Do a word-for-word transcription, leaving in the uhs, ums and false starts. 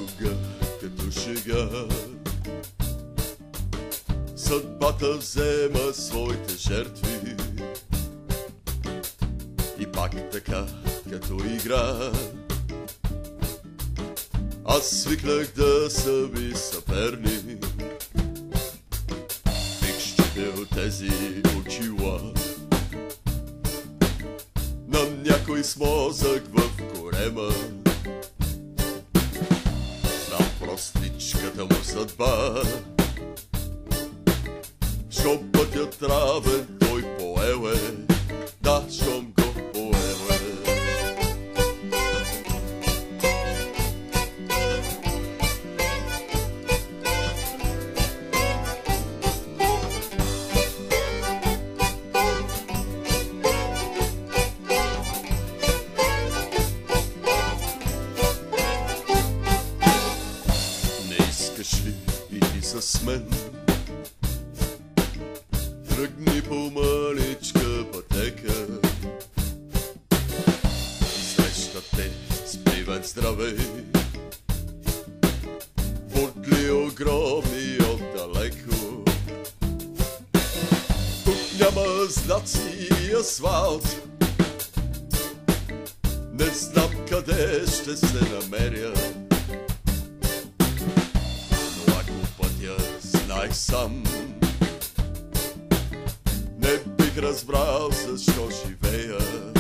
друга като шега. Съдбата взема своите жертви и пак така като игра. Аз свикнах да съм и съперник, бих щупил тези очила на някой с мозък в корема, на простичката му съдба. Щом пътят равен той поел е, да, щом го поел е. Не искаш ли и ти с мен? Тръгни по мъничка пътека и среща те с привет здравей. Буртли огромни отдалеко, тук няма знаци и асфалт. Не знам къде ще се намеря, но ако пътя знаех сам, не бих разбрал защо живея.